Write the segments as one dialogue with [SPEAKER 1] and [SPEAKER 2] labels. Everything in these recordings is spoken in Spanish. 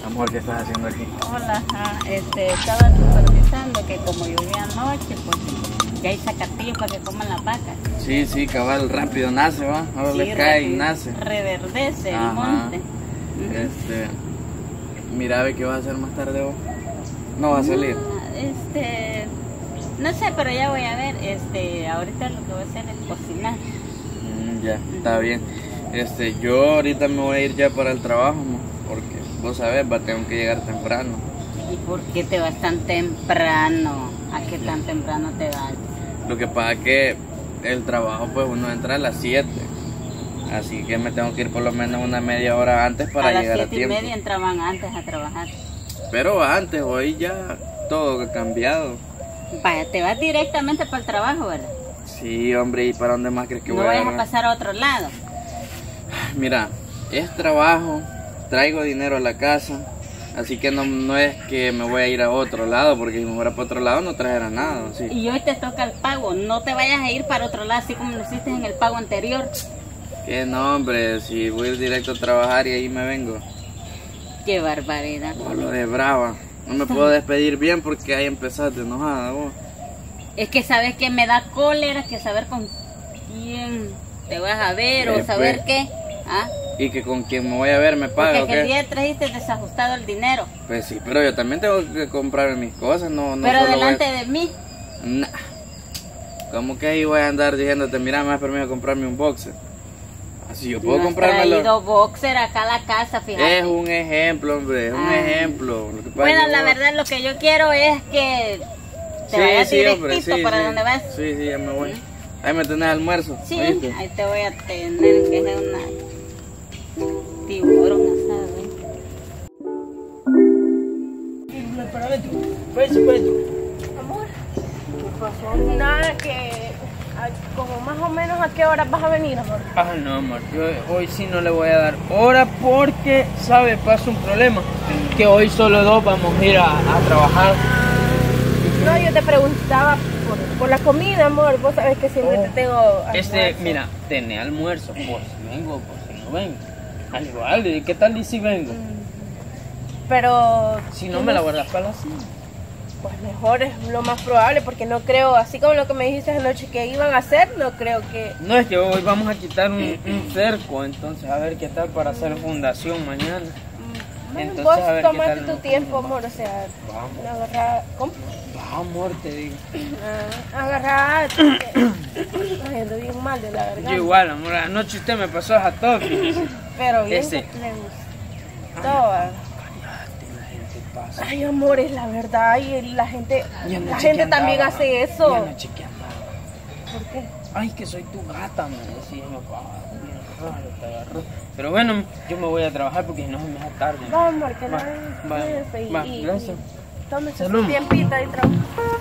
[SPEAKER 1] Amor, ¿qué estás haciendo aquí?
[SPEAKER 2] Hola, estaba supervisando que como llovía anoche, pues ya hay zacatillos para que coman las vacas.
[SPEAKER 1] Sí, cabal, rápido nace, va. Ahora
[SPEAKER 2] Sí,
[SPEAKER 1] le cae y
[SPEAKER 2] rápido,
[SPEAKER 1] nace.
[SPEAKER 2] reverdece
[SPEAKER 1] Ajá.
[SPEAKER 2] el monte.
[SPEAKER 1] Mira, ve qué vas a hacer más tarde vos. No vas a salir.
[SPEAKER 2] No sé, pero ya voy a ver. Ahorita lo que voy a hacer es cocinar.
[SPEAKER 1] Ya, está bien. Yo ahorita me voy a ir ya para el trabajo, amor, porque vos sabés, tengo que llegar temprano.
[SPEAKER 2] ¿Y por qué te vas tan temprano? ¿A qué tan temprano te vas?
[SPEAKER 1] Lo que pasa es que el trabajo, pues uno entra a las 7. Así que me tengo que ir por lo menos una media hora antes para llegar a tiempo.
[SPEAKER 2] A las 7:30 entraban antes a trabajar.
[SPEAKER 1] Pero antes, hoy ya todo ha cambiado.
[SPEAKER 2] Vaya, te vas directamente para el trabajo, ¿verdad?
[SPEAKER 1] Sí, hombre, ¿y para dónde más crees que
[SPEAKER 2] No
[SPEAKER 1] voy a
[SPEAKER 2] vayas a
[SPEAKER 1] agarrar?
[SPEAKER 2] pasar a otro lado.
[SPEAKER 1] Mira, es trabajo, traigo dinero a la casa, así que no es que me voy a ir a otro lado, porque si me fuera para otro lado no trajera nada, ¿sí?
[SPEAKER 2] Y hoy te toca el pago, no te vayas a ir para otro lado así como lo hiciste en el pago anterior.
[SPEAKER 1] Que no, hombre, si voy a ir directo a trabajar y ahí me vengo.
[SPEAKER 2] Qué barbaridad.
[SPEAKER 1] Por lo de brava, no me puedo despedir bien porque ahí empezaste enojada vos.
[SPEAKER 2] Es que sabes que me da cólera que saber con quién te vas a ver o saber qué. ¿Ah?
[SPEAKER 1] Y que con quien me voy a ver me paga,
[SPEAKER 2] porque
[SPEAKER 1] ¿o qué?
[SPEAKER 2] aquel día trajiste desajustado el dinero.
[SPEAKER 1] Pues sí, pero yo también tengo que comprarme mis cosas, no
[SPEAKER 2] pero
[SPEAKER 1] solo
[SPEAKER 2] delante de mí.
[SPEAKER 1] Nah. ¿Cómo que ahí voy a andar diciéndote, mira, me das permiso de comprarme un boxer? Así yo puedo
[SPEAKER 2] No has
[SPEAKER 1] comprármelo.
[SPEAKER 2] traído boxer acá a la casa, fíjate.
[SPEAKER 1] Es un ejemplo, hombre, es un ejemplo. Lo que pasa
[SPEAKER 2] Bueno,
[SPEAKER 1] es que
[SPEAKER 2] la
[SPEAKER 1] vos-
[SPEAKER 2] verdad lo que yo quiero es que te vayas directito para donde vas.
[SPEAKER 1] Sí, ya me voy. Ahí me tenés almuerzo.
[SPEAKER 2] Sí,
[SPEAKER 1] ¿oíste?
[SPEAKER 2] ahí te voy a tener, que es una tiburón asada.
[SPEAKER 3] Amor, ¿qué pasó? Nada, que como más o menos a qué hora vas a venir, amor.
[SPEAKER 4] Ah, no, amor, yo hoy sí no le voy a dar hora porque, ¿sabe? Pasa un problema, que hoy solo dos vamos a ir a trabajar.
[SPEAKER 3] No, yo te preguntaba por la comida, amor. Vos sabés que siempre te tengo almuerzo.
[SPEAKER 4] Mira, tené almuerzo, por si vengo, por si no vengo. Al igual, ¿y qué tal y si vengo?
[SPEAKER 3] Pero
[SPEAKER 4] Si no me la guardas para la cena.
[SPEAKER 3] pues mejor es lo más probable, porque no creo, así como lo que me dijiste anoche que iban a hacer, no creo que...
[SPEAKER 4] No, es que hoy vamos a quitar un cerco, entonces a ver qué tal para hacer fundación mañana.
[SPEAKER 3] Bueno,
[SPEAKER 4] Entonces,
[SPEAKER 3] vos
[SPEAKER 4] a ver qué
[SPEAKER 3] tomate
[SPEAKER 4] tal
[SPEAKER 3] tu
[SPEAKER 4] nos
[SPEAKER 3] tiempo, amor, o sea,
[SPEAKER 4] Vamos.
[SPEAKER 3] agarrar... ¿Cómo?
[SPEAKER 4] Amor, te digo.
[SPEAKER 3] Agarrar... Ay, ando bien mal de la garganta.
[SPEAKER 4] Yo igual, amor, anoche usted me pasó a todo.
[SPEAKER 3] Pero bien
[SPEAKER 4] Ese.
[SPEAKER 3] que le gustó. ¿Va? Ay, amor, es la verdad. Y la gente también hace eso.
[SPEAKER 4] Y anoche que andaba.
[SPEAKER 3] ¿Por qué?
[SPEAKER 4] Ay, que soy tu gata, me decía mi papá. Bien raro, te agarró. Pero bueno, yo me voy a trabajar porque si no se me hace tarde.
[SPEAKER 3] No, amor, que no
[SPEAKER 4] Va,
[SPEAKER 3] es
[SPEAKER 4] va, gracias.
[SPEAKER 3] Tómese
[SPEAKER 4] Salud.
[SPEAKER 3] su tiempito y trabajo.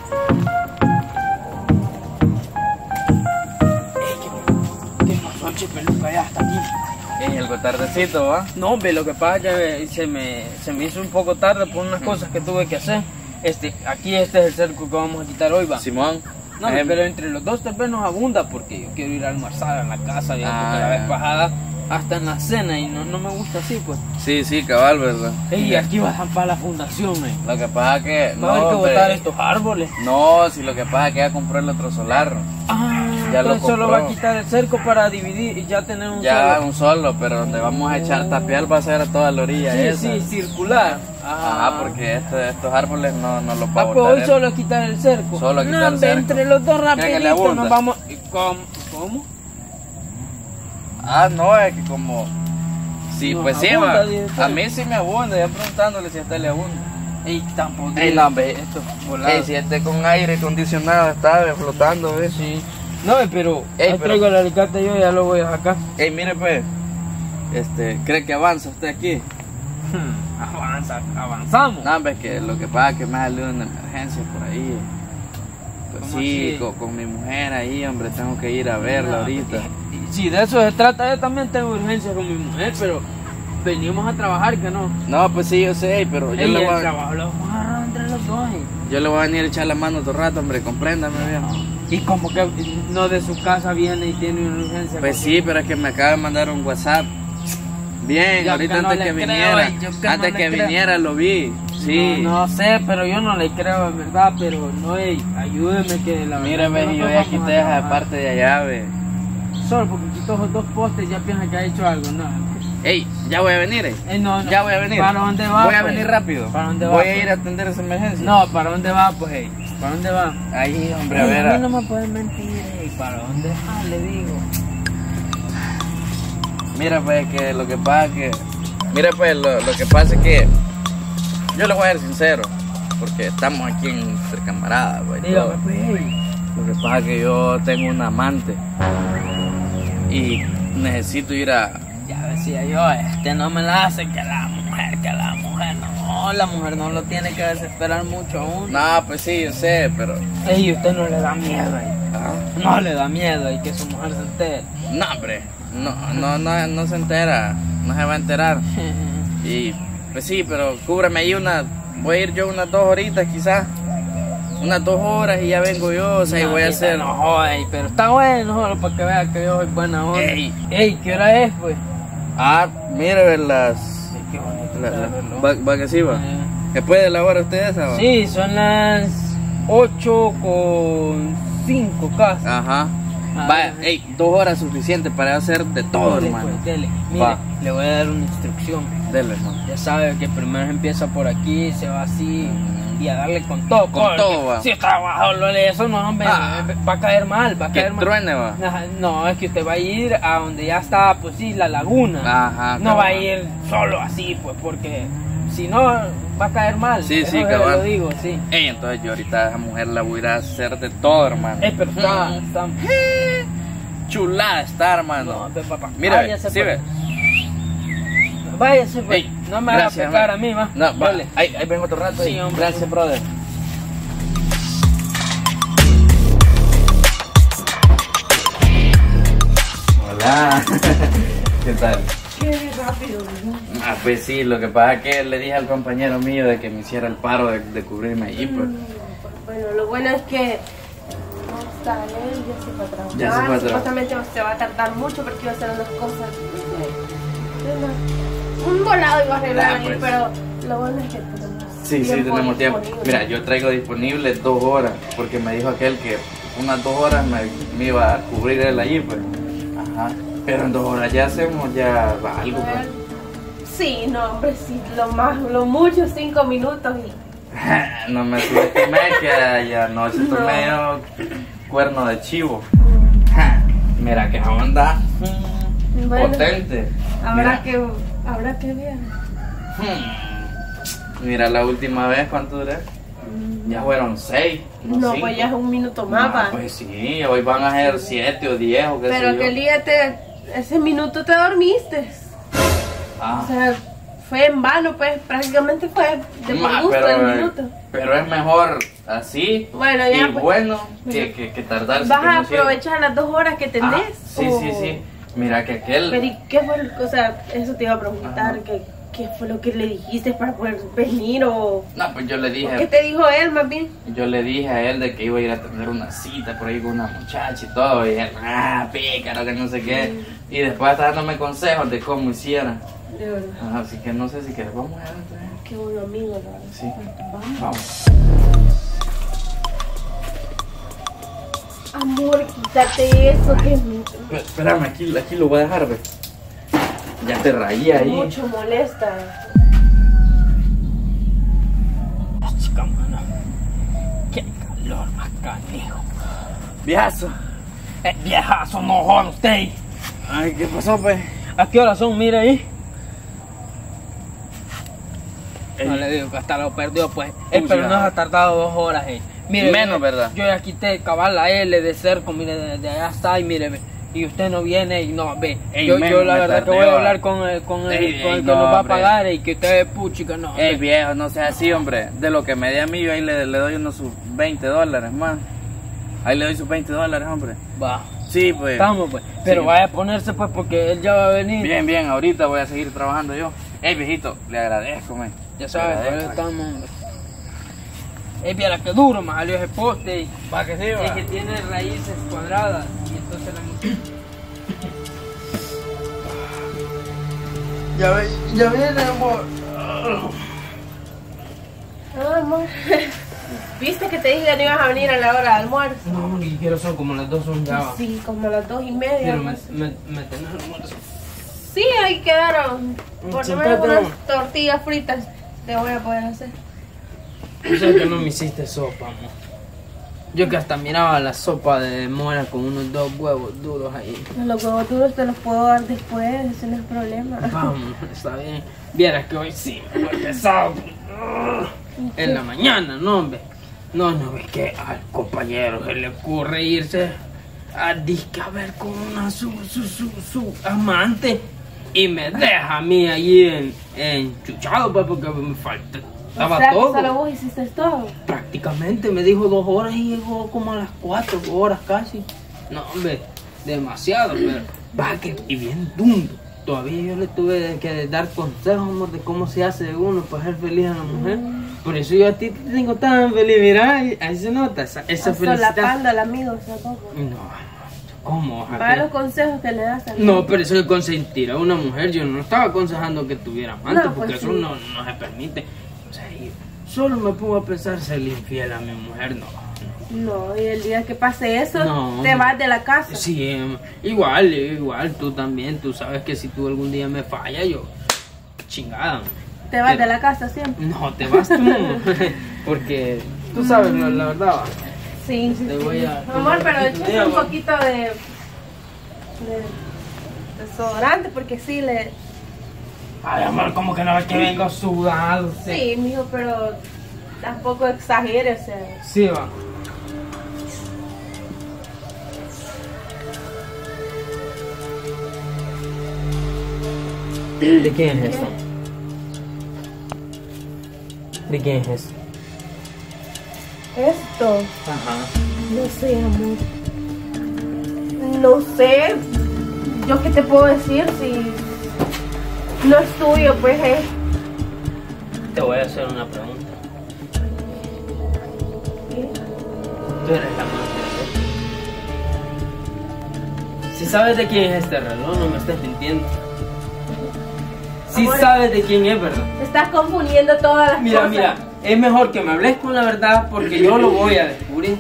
[SPEAKER 4] ¿Qué pasó, che, peluca? Ya hasta aquí.
[SPEAKER 1] Es algo tardecito, ¿va?
[SPEAKER 4] No, ve, lo que pasa es que se me hizo un poco tarde por unas cosas que tuve que hacer. Aquí este es el cerco que vamos a quitar hoy, va.
[SPEAKER 1] Simón.
[SPEAKER 4] No, pero entre los dos tal vez nos abunda porque yo quiero ir a almorzar en la casa ya porque la
[SPEAKER 1] Ah.
[SPEAKER 4] vez pasada hasta en la cena y no me gusta así, pues.
[SPEAKER 1] Sí, cabal, ¿verdad?
[SPEAKER 4] Ey, aquí va para la fundación,
[SPEAKER 1] Lo que pasa es que...
[SPEAKER 4] va a haber que
[SPEAKER 1] hombre,
[SPEAKER 4] botar estos árboles.
[SPEAKER 1] No, si lo que pasa es que ya compró el otro solar.
[SPEAKER 4] Ah,
[SPEAKER 1] Ya lo
[SPEAKER 4] entonces solo
[SPEAKER 1] compró.
[SPEAKER 4] va a quitar el cerco para dividir y ya tener un
[SPEAKER 1] Ya
[SPEAKER 4] solo.
[SPEAKER 1] un solo, pero donde vamos a echar tapial va a ser a toda la orilla
[SPEAKER 4] Sí,
[SPEAKER 1] esa.
[SPEAKER 4] sí, circular.
[SPEAKER 1] Ajá, porque estos árboles no los va a
[SPEAKER 4] Ah, pues
[SPEAKER 1] botar
[SPEAKER 4] hoy
[SPEAKER 1] él.
[SPEAKER 4] solo es quitar el cerco.
[SPEAKER 1] Solo quitar
[SPEAKER 4] no,
[SPEAKER 1] el
[SPEAKER 4] hombre,
[SPEAKER 1] cerco.
[SPEAKER 4] entre los dos
[SPEAKER 1] ¿Cree que le
[SPEAKER 4] rapidito
[SPEAKER 1] abunda?
[SPEAKER 4] nos vamos. ¿Cómo?
[SPEAKER 1] Ah, no, es que como... Sí,
[SPEAKER 4] Nos
[SPEAKER 1] pues sí,
[SPEAKER 4] abunda,
[SPEAKER 1] va.
[SPEAKER 4] dice usted.
[SPEAKER 1] A mí sí me abunda, ya preguntándole si a usted le abunda.
[SPEAKER 4] Ey, tampoco.
[SPEAKER 1] Ey, no, hombre.
[SPEAKER 4] Esto volado.
[SPEAKER 1] Ey, si este con aire acondicionado está flotando, ¿ves?
[SPEAKER 4] Sí. No, pero
[SPEAKER 1] Ey,
[SPEAKER 4] ahí
[SPEAKER 1] pero-
[SPEAKER 4] traigo el alicate yo ya lo voy a sacar.
[SPEAKER 1] Ey, mire pues, ¿cree que avanza usted aquí?
[SPEAKER 4] Avanzamos.
[SPEAKER 1] No, hombre, es que lo que pasa es que me ha salido una emergencia por ahí. Pues
[SPEAKER 4] ¿Cómo
[SPEAKER 1] sí,
[SPEAKER 4] así?
[SPEAKER 1] con mi mujer ahí, hombre, tengo que ir a verla ahorita.
[SPEAKER 4] Si de eso se trata, yo también tengo urgencia con mi mujer, pero venimos a trabajar, que no.
[SPEAKER 1] No, pues sí, yo sé, pero yo
[SPEAKER 4] Ey,
[SPEAKER 1] le,
[SPEAKER 4] el
[SPEAKER 1] voy a,
[SPEAKER 4] trabajo lo vamos a agarrar entre los dos.
[SPEAKER 1] yo le voy a venir a echar la mano otro rato, hombre, compréndame bien.
[SPEAKER 4] Y como que no de su casa viene y tiene una urgencia.
[SPEAKER 1] Pues sí, pero es que me acaba de mandar un WhatsApp Bien,
[SPEAKER 4] Yo
[SPEAKER 1] ahorita
[SPEAKER 4] que no
[SPEAKER 1] antes
[SPEAKER 4] le
[SPEAKER 1] que
[SPEAKER 4] creo,
[SPEAKER 1] viniera,
[SPEAKER 4] yo que
[SPEAKER 1] antes
[SPEAKER 4] no
[SPEAKER 1] que
[SPEAKER 4] le creo.
[SPEAKER 1] viniera lo vi. Sí.
[SPEAKER 4] No sé, pero yo no le creo, en verdad, pero no, ey, ayúdeme que la
[SPEAKER 1] Mira,
[SPEAKER 4] verdad
[SPEAKER 1] ve,
[SPEAKER 4] que
[SPEAKER 1] yo
[SPEAKER 4] no
[SPEAKER 1] ya
[SPEAKER 4] vamos
[SPEAKER 1] quité
[SPEAKER 4] a
[SPEAKER 1] esa
[SPEAKER 4] trabajar.
[SPEAKER 1] parte de allá, ve.
[SPEAKER 4] Solo porque quitó esos 2 postes ya piensa que ha hecho algo, no.
[SPEAKER 1] Ey, ya voy a venir,
[SPEAKER 4] No, no.
[SPEAKER 1] Ya voy a venir.
[SPEAKER 4] ¿Para dónde va?
[SPEAKER 1] Voy a
[SPEAKER 4] pues?
[SPEAKER 1] venir rápido.
[SPEAKER 4] ¿Para dónde va?
[SPEAKER 1] Voy a
[SPEAKER 4] pues?
[SPEAKER 1] ir a atender esa emergencia.
[SPEAKER 4] No, ¿para dónde va, pues, ey? ¿Para dónde va?
[SPEAKER 1] Ahí, hombre, a
[SPEAKER 4] Ey,
[SPEAKER 1] ver.
[SPEAKER 4] a mí no me pueden mentir, ey. ¿Para dónde va? Le digo.
[SPEAKER 1] Mira, pues, que lo que pasa es que... Mira, pues, lo que pasa es que... Yo le voy a ser sincero. Porque estamos aquí entre camaradas, güey.
[SPEAKER 4] Dígame, pues, ey.
[SPEAKER 1] Lo que pasa es que yo tengo un amante. Y necesito ir a...
[SPEAKER 4] Ya decía yo, no me la hace que la mujer no, la mujer no lo tiene que desesperar mucho a uno.
[SPEAKER 1] No, pues sí, yo sé, pero...
[SPEAKER 4] Ey, usted no le da miedo, ey.
[SPEAKER 1] Ah,
[SPEAKER 4] No le da miedo, y que su mujer se entere.
[SPEAKER 1] no, hombre. No se entera. No se va a enterar. Y pues sí, pero cúbreme ahí voy a ir yo unas 2 horitas quizás. Unas 2 horas y ya vengo yo, o sea, y voy a hacer...
[SPEAKER 4] No, joder, pero está bueno, solo para que vea que yo soy buena onda.
[SPEAKER 1] Ey.
[SPEAKER 4] ¿Qué hora es, pues?
[SPEAKER 1] Ah, mire, las...
[SPEAKER 4] Qué bonito está el reloj.
[SPEAKER 1] Va que sí, va. ¿Después de la hora usted esa, va?
[SPEAKER 4] Sí, son las 8:05 casi.
[SPEAKER 1] Ajá.
[SPEAKER 4] Ah,
[SPEAKER 1] Vaya, ey, 2 horas suficientes para hacer de todo,
[SPEAKER 4] Dele,
[SPEAKER 1] hermano.
[SPEAKER 4] pues, dele.
[SPEAKER 1] Va.
[SPEAKER 4] Mire, le voy a dar una instrucción.
[SPEAKER 1] Dele, hermano.
[SPEAKER 4] Ya sabe que primero empieza por aquí, se va así y a darle con todo.
[SPEAKER 1] Con todo, va.
[SPEAKER 4] Si está abajo, eso no, hombre,
[SPEAKER 1] Ah.
[SPEAKER 4] va a caer mal, va a
[SPEAKER 1] Que
[SPEAKER 4] caer mal.
[SPEAKER 1] truene, va.
[SPEAKER 4] Ajá, no, es que usted va a ir a donde ya está, pues sí, la laguna.
[SPEAKER 1] Ajá,
[SPEAKER 4] No va a
[SPEAKER 1] cabal.
[SPEAKER 4] ir solo así, pues, porque si no, va a caer mal.
[SPEAKER 1] Sí,
[SPEAKER 4] Eso
[SPEAKER 1] sí,
[SPEAKER 4] yo
[SPEAKER 1] cabal.
[SPEAKER 4] lo digo, sí.
[SPEAKER 1] Ey, entonces yo ahorita a esa mujer la voy a ir a hacer de todo, hermano.
[SPEAKER 4] Pero está
[SPEAKER 1] Chulada está, hermano.
[SPEAKER 4] no, ve, papá.
[SPEAKER 1] Mira,
[SPEAKER 4] váyase,
[SPEAKER 1] sí,
[SPEAKER 4] pues.
[SPEAKER 1] ve.
[SPEAKER 4] Váyase, pues.
[SPEAKER 1] Ey,
[SPEAKER 4] No me haga
[SPEAKER 1] gracias,
[SPEAKER 4] pecar
[SPEAKER 1] man.
[SPEAKER 4] a mí, va.
[SPEAKER 1] No, va.
[SPEAKER 4] Dale.
[SPEAKER 1] Ahí vengo otro rato.
[SPEAKER 4] Sí,
[SPEAKER 1] ahí.
[SPEAKER 4] hombre.
[SPEAKER 1] Gracias, brother. Hola. ¿Qué tal?
[SPEAKER 3] Qué rápido, ¿no?
[SPEAKER 1] Ah, pues sí, lo que pasa es que le dije al compañero mío de que me hiciera el paro de cubrirme allí, pues.
[SPEAKER 3] Bueno, lo bueno es que no está él, ya se fue a trabajar.
[SPEAKER 1] Ya se fue a trabajar.
[SPEAKER 3] Supuestamente se va a tardar mucho porque iba a hacer unas cosas. Un volado iba a arreglar
[SPEAKER 1] Ah,
[SPEAKER 3] ahí,
[SPEAKER 1] pues.
[SPEAKER 3] pero lo bueno es que tenemos
[SPEAKER 1] Sí, tenemos tiempo.
[SPEAKER 3] disponible.
[SPEAKER 1] Mira, yo traigo disponible 2 horas, porque me dijo aquel que unas 2 horas me iba a cubrir él allí, pues. Ajá. Pero en 2 horas ya hacemos ya algo, pues.
[SPEAKER 3] Sí, no, hombre, sí, lo mucho 5 minutos y...
[SPEAKER 1] No me subestimé que ya no, se
[SPEAKER 3] No.
[SPEAKER 1] medio cuerno de chivo. Ja, mira que onda
[SPEAKER 3] Bueno,
[SPEAKER 1] potente.
[SPEAKER 3] habrá
[SPEAKER 1] Mira.
[SPEAKER 3] que ver.
[SPEAKER 1] Mira, la última vez, ¿cuánto duré? Ya fueron 6.
[SPEAKER 3] No, pues ya es un minuto más, va.
[SPEAKER 1] Pues sí, hoy van a ser 7 o 10 o qué sé
[SPEAKER 3] Pero
[SPEAKER 1] yo.
[SPEAKER 3] aquel día ese minuto te dormiste.
[SPEAKER 1] Ah.
[SPEAKER 3] O sea, fue en vano, pues prácticamente fue de por
[SPEAKER 1] Ma,
[SPEAKER 3] gusto el minuto.
[SPEAKER 1] pero es mejor así
[SPEAKER 3] Bueno, ya,
[SPEAKER 1] y
[SPEAKER 3] pues.
[SPEAKER 1] bueno que tardarse.
[SPEAKER 3] ¿Vas
[SPEAKER 1] que
[SPEAKER 3] a
[SPEAKER 1] no sirve.
[SPEAKER 3] aprovechar las 2 horas que tenés?
[SPEAKER 1] Ah, sí,
[SPEAKER 3] o-
[SPEAKER 1] sí, sí. Mira que aquel...
[SPEAKER 3] Pero ¿y qué fue? O sea, eso te iba a preguntar,
[SPEAKER 1] Ajá.
[SPEAKER 3] ¿qué fue lo que le dijiste para poder venir o
[SPEAKER 1] No, pues yo le
[SPEAKER 3] qué
[SPEAKER 1] dije,
[SPEAKER 3] te dijo él más bien?
[SPEAKER 1] a él de que iba a ir a tener una cita por ahí con una muchacha y todo. Y él, pícaro, que no sé qué. Y después está dándome consejos de cómo hiciera.
[SPEAKER 3] De verdad.
[SPEAKER 1] Ajá, así que no sé si quieres, vamos a ver.
[SPEAKER 3] Qué buen amigo, la verdad.
[SPEAKER 1] Sí.
[SPEAKER 3] Vamos.
[SPEAKER 1] Vamos.
[SPEAKER 3] Amor, quítate eso, que es
[SPEAKER 1] Espérame, aquí lo voy a dejar, ve. Ya te rayé ahí.
[SPEAKER 3] mucho molesta.
[SPEAKER 4] Chica, mano. Qué calor más canijo.
[SPEAKER 1] Viejazo.
[SPEAKER 4] Viejazo, no joda usted.
[SPEAKER 1] Ay, ¿qué pasó, pues?
[SPEAKER 4] ¿A qué hora son? Mira ahí.
[SPEAKER 1] Ey.
[SPEAKER 4] No le digo que hasta lo perdió, pues.
[SPEAKER 1] Uy,
[SPEAKER 4] Pero
[SPEAKER 1] ya.
[SPEAKER 4] no se ha tardado 2 horas, Mire,
[SPEAKER 1] Menos, ¿verdad?
[SPEAKER 4] Yo ya quité cabal la L de cerco, mire, de allá está, y mire, ve. Y usted no viene y no, ve.
[SPEAKER 1] Ey,
[SPEAKER 4] yo
[SPEAKER 1] menos,
[SPEAKER 4] la
[SPEAKER 1] me
[SPEAKER 4] verdad que
[SPEAKER 1] tardé,
[SPEAKER 4] voy a
[SPEAKER 1] va.
[SPEAKER 4] hablar con el
[SPEAKER 1] Ey,
[SPEAKER 4] que
[SPEAKER 1] no,
[SPEAKER 4] nos va a
[SPEAKER 1] hombre.
[SPEAKER 4] pagar y que usted es puchica, no.
[SPEAKER 1] Ey, viejo, no sea así, hombre. De lo que me dé a mí, yo ahí le doy unos sus $20 más. Ahí le doy sus $20, hombre.
[SPEAKER 4] Va.
[SPEAKER 1] Sí, pues.
[SPEAKER 4] Estamos, pues. Pero
[SPEAKER 1] Sí.
[SPEAKER 4] vaya a ponerse, pues, porque él ya va a venir.
[SPEAKER 1] Bien, bien, ahorita voy a seguir trabajando yo. Ey, viejito, le agradezco, man.
[SPEAKER 4] Ya sabes,
[SPEAKER 1] Le
[SPEAKER 4] por eso
[SPEAKER 1] agradezco.
[SPEAKER 4] estamos, hombre. Viera que duro, más salió ese poste. Y
[SPEAKER 1] Va que sí,
[SPEAKER 4] es
[SPEAKER 1] va.
[SPEAKER 4] que tiene raíces cuadradas. Y entonces la Ya viene, amor.
[SPEAKER 3] Ah, amor. ¿Viste que te dije que no ibas a venir a la hora de almuerzo?
[SPEAKER 4] No, ni quiero son como las 2 son ya. Va.
[SPEAKER 3] Sí, como las 2:30.
[SPEAKER 4] Pero me tenés almuerzo.
[SPEAKER 3] Sí, ahí quedaron. Por lo menos
[SPEAKER 4] Sentate,
[SPEAKER 3] unas tortillas fritas te voy a poder hacer.
[SPEAKER 4] Tú sabes que no me hiciste sopa, amor. Yo que hasta miraba la sopa de mora con unos 2 huevos duros ahí.
[SPEAKER 3] Los huevos duros te los puedo dar después, ese no es problema.
[SPEAKER 4] Vamos, está bien. Vieras que hoy sí, me he pesado. En la mañana, no, hombre. No, ves que al compañero se le ocurre irse a disque a ver con una su amante y me deja a mí allí enchuchado, pues, porque me falta. Estaba
[SPEAKER 3] o sea,
[SPEAKER 4] todo.
[SPEAKER 3] Que solo vos hiciste todo.
[SPEAKER 4] Prácticamente me dijo 2 horas y llegó como a las 4 horas casi. No, hombre, demasiado, pero va que y bien dundo. Todavía yo le tuve que dar consejos, amor, de cómo se hace uno para ser feliz a la mujer. Por eso yo a ti te tengo tan feliz, mira, ahí se nota esa felicidad.
[SPEAKER 3] Solapando al amigo, o sea, ¿cómo?
[SPEAKER 4] No, ¿cómo?
[SPEAKER 3] Para los consejos que le das a mí.
[SPEAKER 4] No, pero eso de consentir a una mujer, yo no estaba aconsejando que tuviera amantes,
[SPEAKER 3] No,
[SPEAKER 4] porque
[SPEAKER 3] pues
[SPEAKER 4] eso
[SPEAKER 3] sí.
[SPEAKER 4] no se permite. O sea, yo solo me pongo a pensar ser infiel a mi mujer, no.
[SPEAKER 3] No, y el día que pase eso,
[SPEAKER 4] No.
[SPEAKER 3] te vas de la casa.
[SPEAKER 4] Sí, igual, tú también, tú sabes que si tú algún día me fallas, yo, chingada.
[SPEAKER 3] Te vas de la casa siempre.
[SPEAKER 4] No, te vas tú, porque tú sabes la verdad. Va.
[SPEAKER 3] Sí, sí.
[SPEAKER 4] Te voy a
[SPEAKER 3] Amor, pero
[SPEAKER 4] poner un poquito de
[SPEAKER 3] échate un
[SPEAKER 4] agua.
[SPEAKER 3] poquito de desodorante porque sí le...
[SPEAKER 4] Ay, amor, como que no ves que vengo sudado.
[SPEAKER 3] Sí, mijo, pero tampoco exageres, o sea.
[SPEAKER 4] Sí, va. ¿De quién es esto? ¿De quién es esto?
[SPEAKER 3] Esto,
[SPEAKER 4] Ajá.
[SPEAKER 3] no sé, amor. No sé. ¿Yo qué te puedo decir si no es tuyo, pues
[SPEAKER 4] Te voy a hacer una pregunta.
[SPEAKER 3] ¿Qué?
[SPEAKER 4] Tú eres la amante de él. Si sabes de quién es este reloj, no me estés mintiendo. Si
[SPEAKER 3] Amor,
[SPEAKER 4] sabes de quién es, ¿verdad?
[SPEAKER 3] Te estás confundiendo todas las cosas.
[SPEAKER 4] Mira, es mejor que me hables con la verdad porque yo lo voy a descubrir.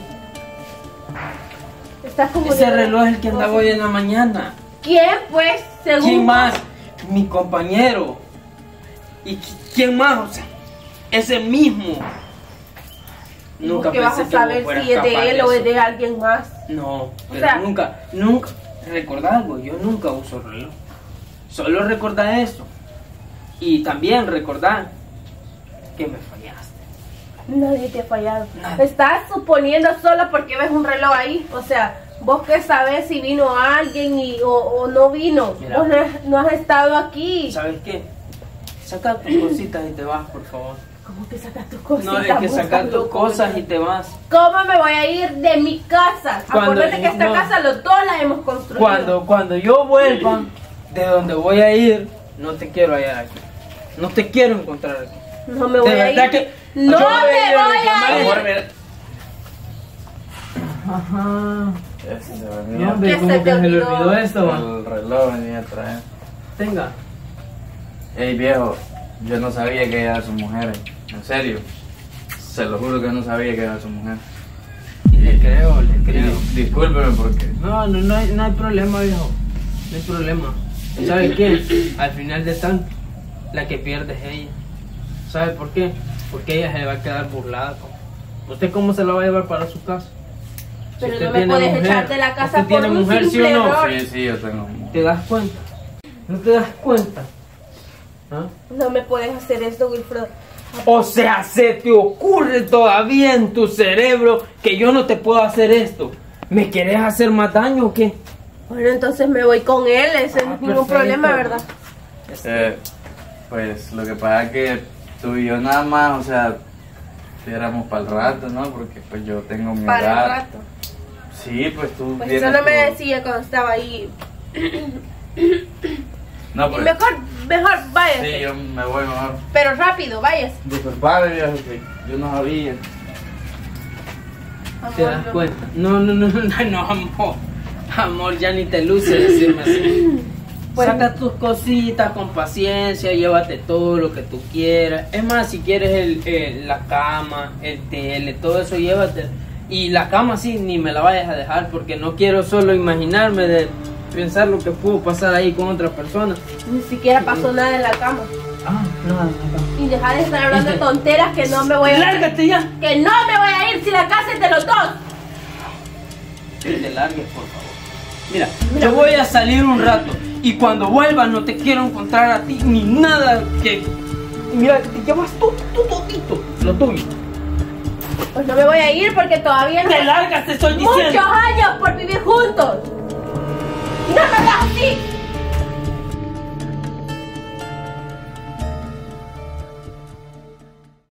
[SPEAKER 3] Te estás confundiendo.
[SPEAKER 4] Ese reloj es el que andaba
[SPEAKER 3] cosas.
[SPEAKER 4] hoy en la mañana.
[SPEAKER 3] ¿Quién, pues, según
[SPEAKER 4] ¿Quién
[SPEAKER 3] vos?
[SPEAKER 4] más? Mi compañero. ¿Y quién más? O sea, ese mismo. Nunca
[SPEAKER 3] ¿Qué vas a
[SPEAKER 4] pensé que vos
[SPEAKER 3] saber
[SPEAKER 4] fueras
[SPEAKER 3] si es
[SPEAKER 4] capaz
[SPEAKER 3] de él o es
[SPEAKER 4] eso.
[SPEAKER 3] de alguien más?
[SPEAKER 4] No, pero
[SPEAKER 3] sea-
[SPEAKER 4] nunca. Recordá algo, yo nunca uso reloj. Solo recordá eso. Y también recordá que me fallaste.
[SPEAKER 3] Nadie te ha fallado.
[SPEAKER 4] Nadie.
[SPEAKER 3] Estás suponiendo solo porque ves un reloj ahí. O sea, vos qué sabes si vino alguien o no vino.
[SPEAKER 4] Mira.
[SPEAKER 3] Vos no has estado aquí.
[SPEAKER 4] ¿Sabes qué? Saca tus cositas y te vas, por favor.
[SPEAKER 3] ¿Cómo que sacas tus cositas?
[SPEAKER 4] No, es que
[SPEAKER 3] Vos
[SPEAKER 4] sacar
[SPEAKER 3] estás
[SPEAKER 4] tus
[SPEAKER 3] loco,
[SPEAKER 4] cosas
[SPEAKER 3] ¿verdad?
[SPEAKER 4] y te vas.
[SPEAKER 3] ¿Cómo me voy a ir de mi casa?
[SPEAKER 4] Cuando-
[SPEAKER 3] Acuérdate que esta
[SPEAKER 4] no.
[SPEAKER 3] casa los dos la hemos construido.
[SPEAKER 4] Cuando yo vuelva de donde voy a ir, no te quiero hallar aquí. No te quiero encontrar aquí.
[SPEAKER 3] No me voy
[SPEAKER 4] De
[SPEAKER 3] a
[SPEAKER 4] verdad
[SPEAKER 3] ir.
[SPEAKER 4] que-
[SPEAKER 3] No
[SPEAKER 4] Yo
[SPEAKER 3] me
[SPEAKER 4] voy a ir a
[SPEAKER 3] voy a
[SPEAKER 4] reclamar.
[SPEAKER 3] ir.
[SPEAKER 1] Amor, mira.
[SPEAKER 4] Ajá.
[SPEAKER 1] Ese se
[SPEAKER 4] No,
[SPEAKER 1] venía.
[SPEAKER 4] hombre,
[SPEAKER 3] ¿Qué
[SPEAKER 4] como
[SPEAKER 3] se
[SPEAKER 4] que
[SPEAKER 3] te
[SPEAKER 4] se le
[SPEAKER 3] olvidó?
[SPEAKER 4] olvidó esto, va.
[SPEAKER 1] El reloj venía a traer.
[SPEAKER 4] Tenga.
[SPEAKER 1] Ey, viejo, yo no sabía que era su mujer. En serio. Se lo juro que no sabía que era su mujer.
[SPEAKER 4] Le creo.
[SPEAKER 1] Discúlpeme porque...
[SPEAKER 4] No hay problema, viejo. No hay problema. ¿Sabe qué? Al final de tanto, la que pierde es ella. ¿Sabe por qué? Porque ella se va a quedar burlada. ¿Usted cómo se la va a llevar para su casa? Si
[SPEAKER 3] Pero
[SPEAKER 4] usted
[SPEAKER 3] no me
[SPEAKER 4] tiene
[SPEAKER 3] puedes
[SPEAKER 4] mujer,
[SPEAKER 3] echar de la casa
[SPEAKER 4] ¿usted
[SPEAKER 3] por
[SPEAKER 4] tiene
[SPEAKER 3] un
[SPEAKER 4] mujer, sí
[SPEAKER 3] simple
[SPEAKER 4] o no?
[SPEAKER 3] error.
[SPEAKER 1] Sí, yo tengo...
[SPEAKER 4] ¿Te das cuenta? ¿No te das cuenta? ¿Ah?
[SPEAKER 3] No me puedes hacer esto, Wilfredo.
[SPEAKER 4] O sea, se te ocurre todavía en tu cerebro que yo no te puedo hacer esto. ¿Me querés hacer más daño o qué?
[SPEAKER 3] Bueno, entonces me voy con él. Ese no es ningún
[SPEAKER 4] perfecto.
[SPEAKER 3] problema, ¿verdad?
[SPEAKER 1] Pues lo que pasa es que tú y yo nada más, o sea, éramos para el rato, ¿no? Porque pues yo tengo mi
[SPEAKER 3] Para
[SPEAKER 1] hogar.
[SPEAKER 3] el rato.
[SPEAKER 1] Sí, pues tú
[SPEAKER 3] Pues
[SPEAKER 1] tienes
[SPEAKER 3] eso no me
[SPEAKER 1] tu-
[SPEAKER 3] decía cuando estaba ahí.
[SPEAKER 1] No,
[SPEAKER 3] Y
[SPEAKER 1] pues...
[SPEAKER 3] mejor váyase.
[SPEAKER 1] Sí, yo me voy mejor.
[SPEAKER 3] Pero rápido, váyase.
[SPEAKER 1] Disculpame, viejo, que yo no sabía.
[SPEAKER 4] ¿Te
[SPEAKER 3] Amor,
[SPEAKER 4] das
[SPEAKER 3] no.
[SPEAKER 4] cuenta? No, amor. Amor, ya ni te luce decirme así.
[SPEAKER 3] Pues-
[SPEAKER 4] Saca tus cositas con paciencia, llévate todo lo que tú quieras. Es más, si quieres la cama, el tele, todo eso llévate. Y la cama sí, ni me la vayas a dejar porque no quiero solo imaginarme de pensar lo que pudo pasar ahí con otra persona.
[SPEAKER 3] Ni siquiera pasó nada en la cama.
[SPEAKER 4] Ah, nada.
[SPEAKER 3] Y deja de estar hablando de tonteras que no me voy a ir.
[SPEAKER 4] ¡Lárgate ya!
[SPEAKER 3] Que no me voy a ir si la casa es de los dos.
[SPEAKER 4] Que te largues, por favor. Mira, yo voy a salir un rato y cuando vuelvas no te quiero encontrar a ti ni nada que... Mira, que te llevas tú todito, lo tuyo.
[SPEAKER 3] Pues no me voy a ir porque todavía
[SPEAKER 4] ¡Te largas, te estoy diciendo!
[SPEAKER 3] muchos años por vivir juntos. No me hagas así.